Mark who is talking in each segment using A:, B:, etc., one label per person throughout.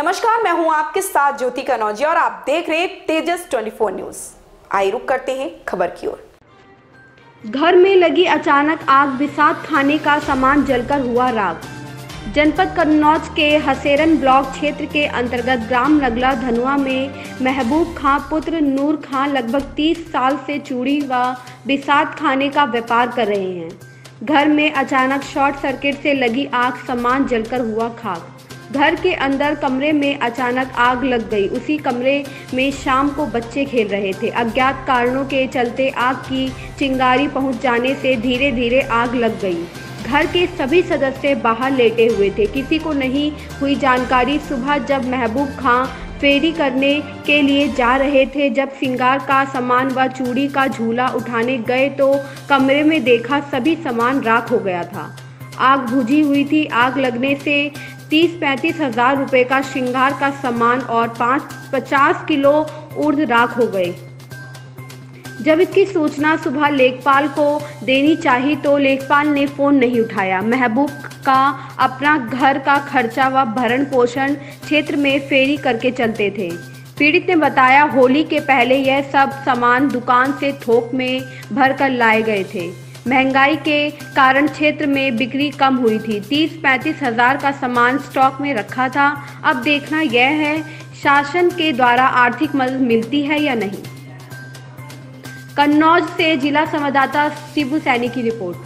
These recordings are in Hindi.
A: नमस्कार, मैं हूं आपके साथ ज्योति कनौजिया और आप देख रहे हैं तेजस 24 न्यूज। आइए रुक करते हैं खबर की ओर।
B: घर में लगी अचानक आग, बिसात खाने का सामान जलकर हुआ राख। जनपद कन्नौज के हसेरन ब्लॉक क्षेत्र के अंतर्गत ग्राम नगला धनुआ में महबूब खां पुत्र नूर खां लगभग 30 साल से चूड़ी व बिसात खाने का व्यापार कर रहे हैं। घर में अचानक शॉर्ट सर्किट से लगी आग, सामान जलकर हुआ खाक। घर के अंदर कमरे में अचानक आग लग गई। उसी कमरे में शाम को बच्चे खेल रहे थे। अज्ञात कारणों के चलते आग की चिंगारी पहुंच जाने से धीरे धीरे आग लग गई। घर के सभी सदस्य बाहर लेटे हुए थे। किसी को नहीं हुई जानकारी। सुबह जब महबूब खां फेरी करने के लिए जा रहे थे, जब श्रृंगार का सामान व चूड़ी का झूला उठाने गए तो कमरे में देखा सभी सामान राख हो गया था। आग बुझी हुई थी। आग लगने से 30-35 हज़ार रुपये का श्रृंगार का सामान और 50 किलो उर्द राख हो गए। जब इसकी सूचना सुबह लेखपाल को देनी चाहिए तो लेखपाल ने फ़ोन नहीं उठाया। महबूब का अपना घर का खर्चा व भरण पोषण क्षेत्र में फेरी करके चलते थे। पीड़ित ने बताया, होली के पहले यह सब सामान दुकान से थोक में भर कर लाए गए थे। महंगाई के कारण क्षेत्र में बिक्री कम हुई थी। 30-35 हज़ार का सामान स्टॉक में रखा था। अब देखना यह है शासन के द्वारा आर्थिक मदद मिलती है या नहीं। कन्नौज से जिला संवाददाता शिबू सैनी की रिपोर्ट।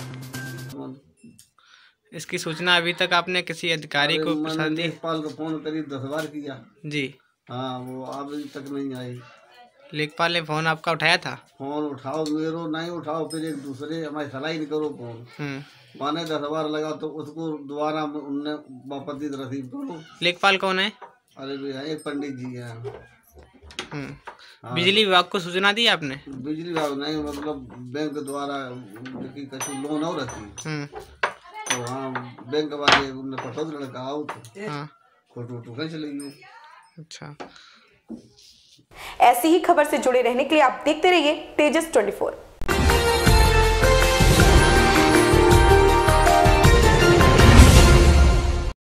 C: इसकी सूचना अभी तक आपने किसी अधिकारी को दी?
D: लेखपाल को फोन करीब 10 बार किया
C: जी।
D: हाँ, वो अभी तक नहीं आई।
C: लेखपाल ने फोन आपका उठाया था?
D: फोन उठाओ मेरो नहीं उठाओ, फिर एक दूसरे हमारी सलाह नहीं करो फोन। माने 10 बार लगा तो उसको दोबारा उनने वापस रिसीव करो।
C: लेखपाल कौन है?
D: अरे भैया एक पंडित जी हैं।
C: हाँ। बिजली विभाग को सूचना दी आपने?
D: बिजली विभाग नहीं, मतलब बैंक द्वारा कहीं लोन हो रही तो हाँ बैंक वाले उनने पठो लड़का आओ तो
C: हाँ
D: फोटो चले गए।
C: अच्छा,
A: ऐसी ही खबर से जुड़े रहने के लिए आप देखते रहिए तेजस 24।